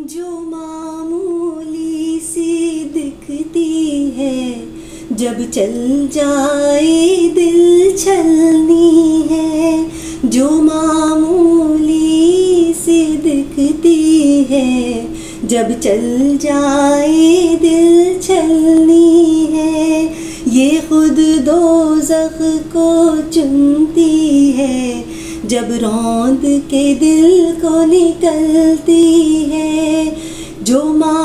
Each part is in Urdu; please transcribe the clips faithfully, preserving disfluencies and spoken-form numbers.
جو معمولی سی دکھتی ہے جب چل جائے دل چھلنی ہے، جو معمولی سی دکھتی ہے جب چل جائے دل چھلنی ہے، یہ خود دوزخ کو چنتی ہے جب روند کے دل کو نکلتی ہے، جو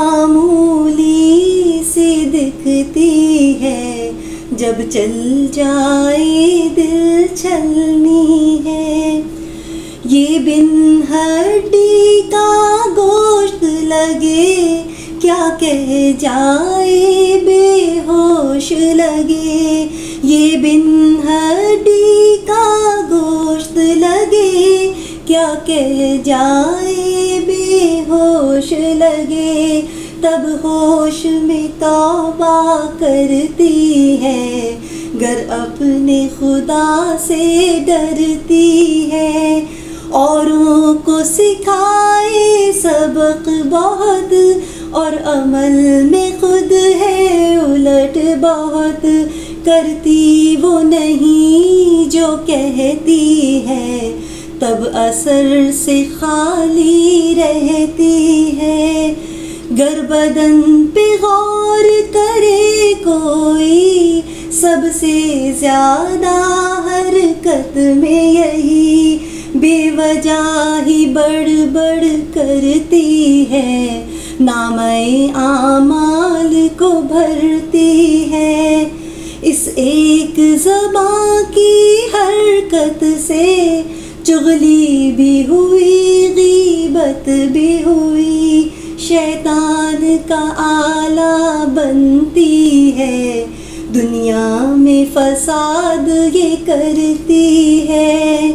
معمولی سی دکھتی ہے جب چل جائے دل چھلنی ہے، یہ بن ہڈی کا گوشت لگے کیا کہہ جائے بے ہوش لگے، یہ بن ہڈی کا گوشت لگے کیا کہہ جائے بے ہوش لگے، تب ہوش میں توبہ کرتی ہے گر اپنے خدا سے ڈرتی ہے، اوروں کو سکھائے سبق بہت اور عمل میں خود ہے الٹ بہت، کرتی وہ نہیں جو کہتی ہے تب اثر سے خالی رہتی ہے، گر بدن پہ غور کرے کوئی سب سے زیادہ حرکت میں یہی بے وجہ ہی بڑھ بڑھ کرتی ہے، نامۂ اعمال کو بھرتی ہے، اس ایک زبان کی حرکت سے چغلی بھی ہوئی غیبت بھی ہوئی، شیطان کا آلہ بنتی ہے، دنیا میں فساد یہ کرتی ہے،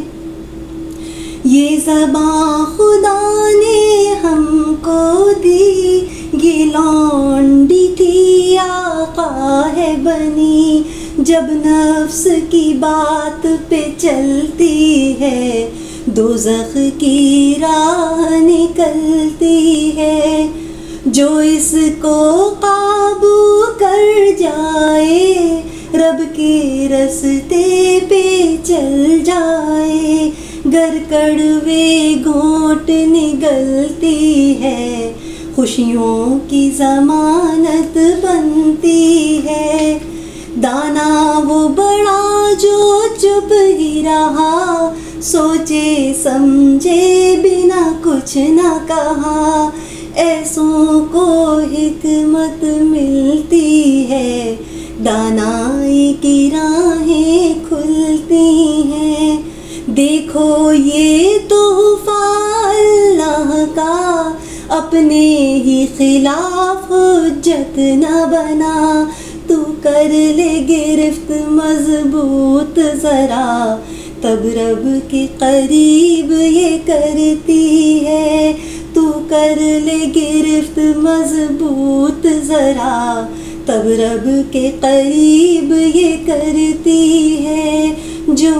یہ زبان خدا نے ہم کو دی، یہ لونڈی تھی آقا ہے بنی، جب نفس کی بات پہ چلتی ہے دوزخ کی راہ نکلتی ہے، جو اس کو قابو کر جائے رب کے رستے پہ چل جائے، گر کڑوے گھونٹ نگلتی ہے خوشیوں کی ضمانت بنتی ہے، دانا وہ بڑا جو چپ ہی رہا سوچے سمجھے بنا کچھ نہ کہا، ایسوں کو حکمت ملتی ہے دانائی کی راہیں کھلتی ہیں، دیکھو یہ تحفہ اللہ کا اپنے ہی خلاف حجت نہ بنا، تو کر لے گرفت مضبوط ذرا تب رب کے قریب یہ کرتی ہے، تو کر لے گرفت مضبوط ذرا تب رب کے قریب یہ کرتی ہے، جو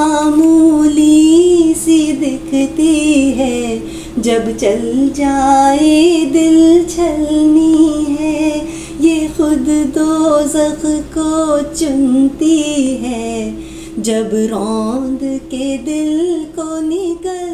معمولی سی دکھتی ہے جب چل جائے دل چھلنی ہے، یہ خود دوزخ کو چنتی ہے جب روند کے دل کو نکل